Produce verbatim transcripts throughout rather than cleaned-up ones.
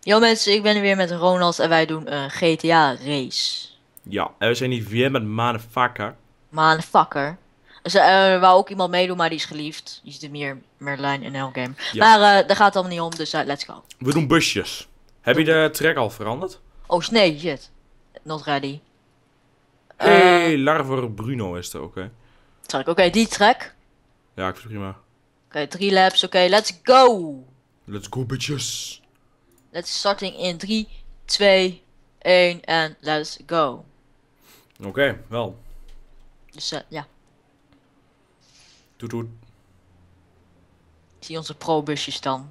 Yo mensen, ik ben er weer met Ronald en wij doen een G T A race. Ja, en we zijn hier weer met motherfucker. Motherfucker. Dus, uh, er wou ook iemand meedoen, maar die is geliefd. Die zit meer Merlijn in elk game. Ja. Maar uh, daar gaat het allemaal niet om, dus uh, let's go. We doen busjes. Heb je de track al veranderd? Oh nee, shit. Not ready. Hey, Uh, Larver Bruno is er ook, hè? track. Oké, okay, die track. Ja, ik vind het prima. Oké, okay, drie laps. Oké, okay, let's go. Let's go, bitches. Let's starting in drie, twee, één en let's go. Oké, okay, wel. Dus uh, ja. Doet, doet. Ik zie onze pro-busjes dan.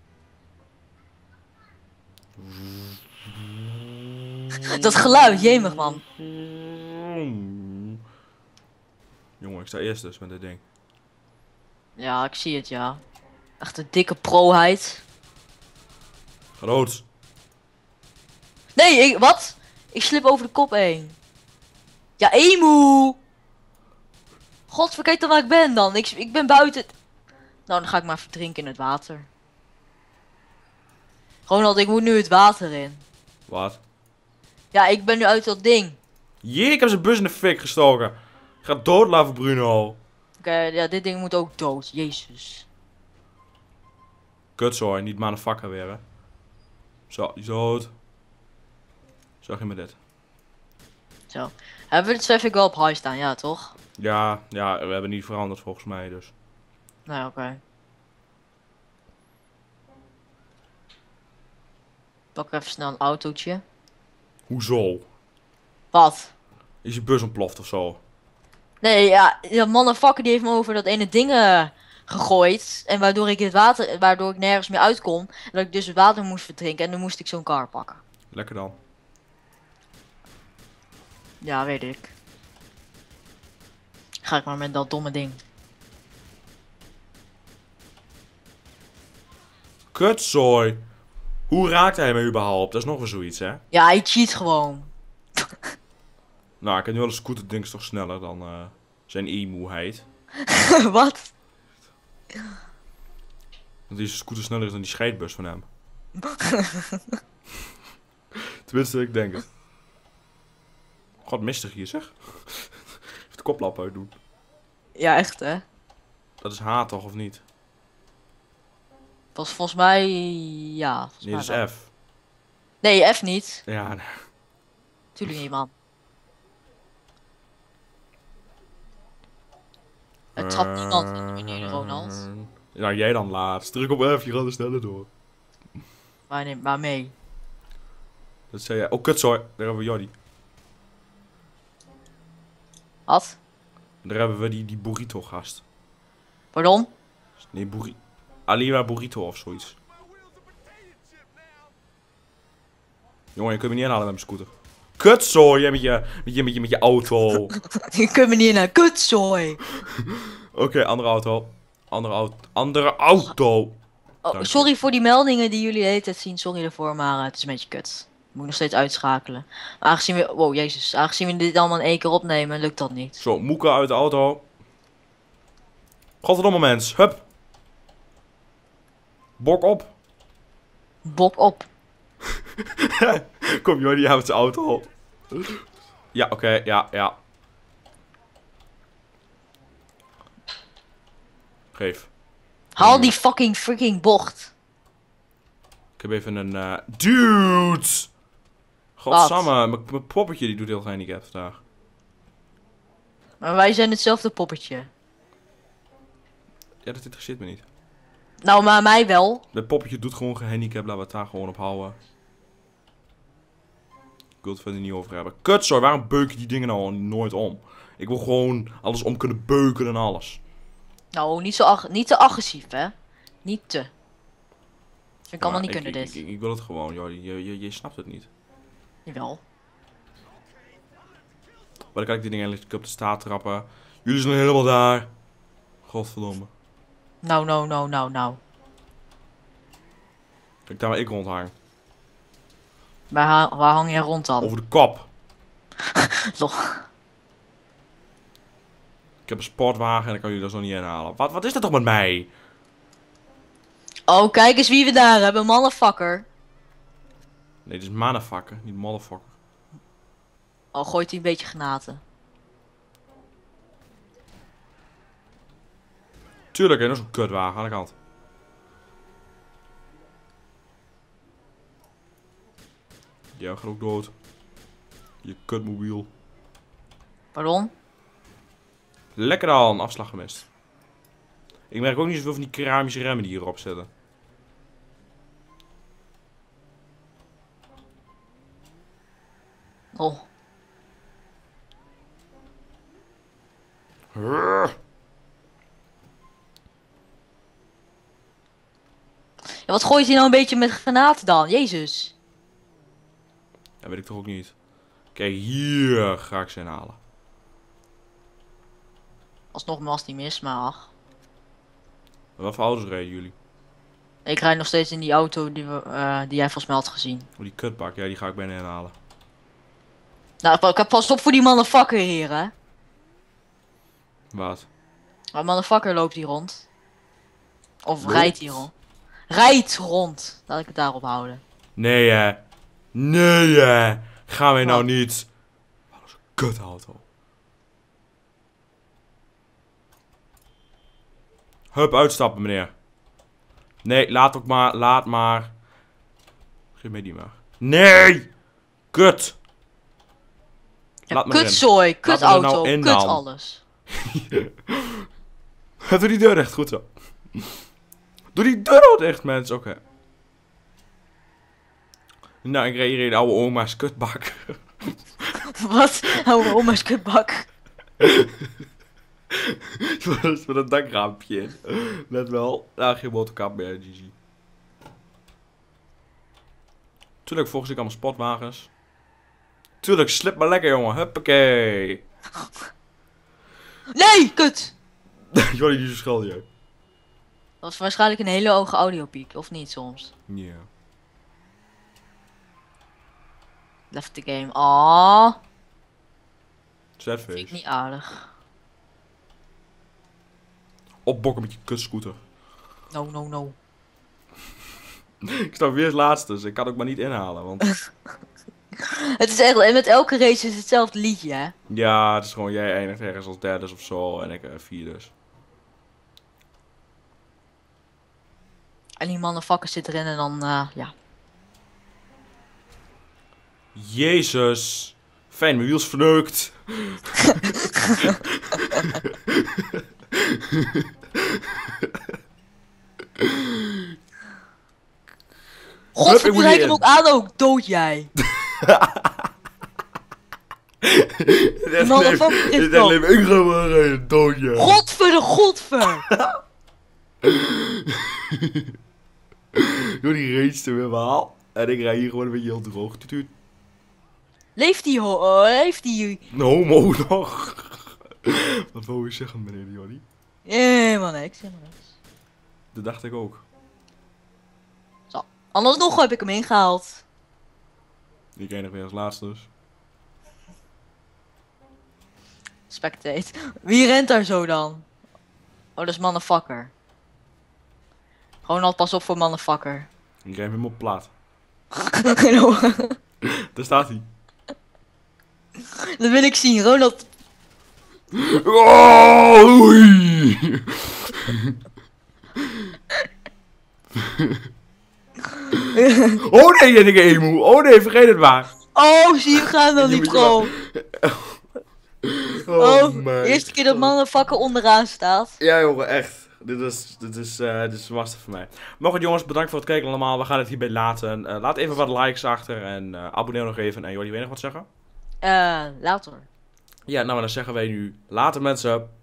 Dat geluid, jemig man. Jongen, ik sta eerst dus met dit ding. Ja, ik zie het, ja. Echt een dikke proheid. Groot. Nee, ik, wat? Ik slip over de kop heen. Ja, emu! God, vergeet dan waar ik ben dan. Ik, ik ben buiten. Nou, dan ga ik maar verdrinken in het water. Ronald, ik moet nu het water in. Wat? Ja, ik ben nu uit dat ding. Jee, ik heb zijn bus in de fik gestoken. Ik ga dood, Larver Bruno. Oké, okay, ja, dit ding moet ook dood. Jezus. Kutzooi, niet motherfucker weer, hè. Zo, die is dood. Zag je me dit? Zo. Hebben we de traffic wel op high staan? Ja, toch? Ja, ja, we hebben niet veranderd volgens mij, dus. Nou, oké. Okay. Pak even snel een autootje. Hoezo? Wat? Is je bus ontploft of zo? Nee, ja, de motherfucker die heeft me over dat ene ding uh, gegooid. En waardoor ik het water, waardoor ik nergens meer uit kon. En dat ik dus het water moest verdrinken. En dan moest ik zo'n car pakken. Lekker dan. Ja, weet ik. Ga ik maar met dat domme ding. Kutzooi. Hoe raakt hij me überhaupt? Dat is nog wel zoiets, hè? Ja, hij cheat gewoon. Nou, ik heb nu wel een scooter, ding is toch sneller dan uh, zijn e-moeheid. Wat? Want die scooter sneller is dan die scheidbus van hem. Tenminste, ik denk het. God, mistig hier, zeg. Even de koplap uitdoen. Ja, echt hè? Dat is H toch, of niet? Dat was volgens mij... Ja, volgens Nee, mij dat wel. is F. Nee, F niet. Ja, nee. Tuurlijk niet, man. Het trapt niemand in naar beneden, Ronald. Nou, jij dan laatst. Druk op F, je gaat er sneller door. Maar neem maar mee. Dat zei jij. Oh, kutzooi. Daar hebben we Jordi. Wat? Daar hebben we die, die burrito gast. Pardon? Nee, burrito. Alima burrito of zoiets. Jongen, je kunt me niet inhalen met mijn scooter. Kutzooi, jij met je, met je, met je, met je auto. Je kunt me niet naar kutzooi. Oké, okay, andere auto. Andere auto. Andere auto. Oh, sorry voor die meldingen die jullie de hele tijd zien. Sorry ervoor, maar uh, het is een beetje kut. Moet ik nog steeds uitschakelen. Maar aangezien we... Wow, jezus. Aangezien we dit allemaal in één keer opnemen, lukt dat niet. Zo, Moeka uit de auto. Godverdomme mens. Hup. Bok op. Bok op. Kom Jordi aan met zijn auto. Ja, oké. Okay, ja, ja. Geef. Haal die fucking freaking bocht. Ik heb even een... Uh... Dude! Godsamme, mijn poppetje die doet heel gehandicapt vandaag. Maar wij zijn hetzelfde poppetje. Ja, dat interesseert me niet. Nou, maar mij wel. Dat poppetje doet gewoon gehandicapt, laten we het daar gewoon op houden. Ik wil het verder niet over hebben. Kut, sorry, waarom beuk je die dingen nou nooit om? Ik wil gewoon alles om kunnen beuken en alles. Nou, niet, zo niet te agressief, hè? Niet te. Vind ik ja, allemaal niet ik, kunnen ik, dit. Ik, ik, ik wil het gewoon, joh. Je, je, je snapt het niet. Jawel. Maar dan kan ik die dingen eigenlijk op de staat trappen. Jullie zijn helemaal daar. Godverdomme. Nou, nou, nou, nou, nou. Kijk daar waar ik rondhang. Waar, ha waar hang jij rond dan? Over de kop. Toch. Ik heb een sportwagen en dan kan jullie dat zo niet inhalen. Wat, wat is dat toch met mij? Oh, kijk eens wie we daar hebben. Motherfucker. Nee, dit is motherfucker, niet motherfucker. Al gooit hij een beetje granaten. Tuurlijk, hè, dat is een kutwagen aan de kant. Jij gaat ook dood. Je kutmobiel. Pardon? Lekker dan, afslag gemist. Ik merk ook niet zoveel van die keramische remmen die hierop zitten. Oh. Ja, wat gooit hij nou een beetje met granaten dan? Jezus. Dat weet ik toch ook niet. Kijk, hier ga ik ze inhalen. Alsnog was niet mis, maar ach. Wat voor auto's rijden jullie? Ik rijd nog steeds in die auto die, we, uh, die jij volgens mij had gezien. Oh, die kutbak, ja, die ga ik bijna inhalen. Nou, ik heb pas op voor die motherfucker hier, hè. Wat? Maar motherfucker loopt hier rond. Of Loopt? rijdt hier rond. Rijdt rond. Laat ik het daarop houden. Nee, hè. Nee, hè. Gaan wij nou Wat? niet. Wat is een kutauto. Hup, uitstappen, meneer. Nee, laat ook maar. Laat maar. Geef mij die maar. Nee! Kut! Ja, Laat me erin. kutzooi, Laat me er kutauto, nou in kut dan. alles. Doe die deur echt goed zo. Doe die deur ook echt, mensen. Oké. Okay. Nou, ik reed hier een oude oma's kutbak. Wat? Oh, oma's kutbak. Met een dakraampje in. Net wel. Nou, geen motorkap meer, G G. Tuurlijk, volgens ik allemaal spotwagens. Tuurlijk, slip maar lekker, jongen. Huppakee. Nee, kut! Jordi, die is schuld, joh. Dat was waarschijnlijk een hele hoge audiopiek, of niet soms? Ja. Left the game. Aww. Vind ik Zetface. niet aardig. Opbokken met je kutscooter. No, no, no. Ik sta weer als laatste, dus ik kan ook maar niet inhalen, want... Het is echt, en met elke race is het hetzelfde liedje, hè? Ja, het is gewoon, jij eindigt ergens als derde of zo, en ik uh, vier dus. En die motherfucker zit erin en dan, uh, ja. Jezus. Fijn, mijn wiel is verneukt. God, ik moet ik hierin. hem ook aan ook, dood jij. Dit Motherfucker is Dit dood. is ik ga maar rijden, dood je. Godver de godver. Jullie raceten weer wel. En ik rij hier gewoon een beetje heel droog. Tuut, tuut. Leeft die ho uh, leeft die... Homo nog. Wat wou je zeggen, meneer de Jordi? Helemaal niks, helemaal niks. Dat dacht ik ook. Zo, anders nog heb ik hem ingehaald. Ik eindig weer als laatste dus. Spectate. Wie rent daar zo dan? Oh, dat is motherfucker. Gewoon al pas op voor motherfucker. Ik rij hem op plaat. No. Daar staat hij. Dat wil ik zien, Ronald. Oh, oei. Oh nee, ik emo. Oh nee, vergeet het maar. Oh, zie je gaan dan, die pro. Oh, Oh, mijn eerste keer dat God. motherfucker onderaan staat. Ja jongen, echt. Dit is, dit is, uh, dit is lastig voor mij. Maar goed jongens, bedankt voor het kijken allemaal. We gaan het hierbij laten. Uh, laat even wat likes achter en uh, abonneer nog even. En Jordi, wil je nog wat zeggen? Eh, later. Ja, nou dan zeggen wij nu later mensen.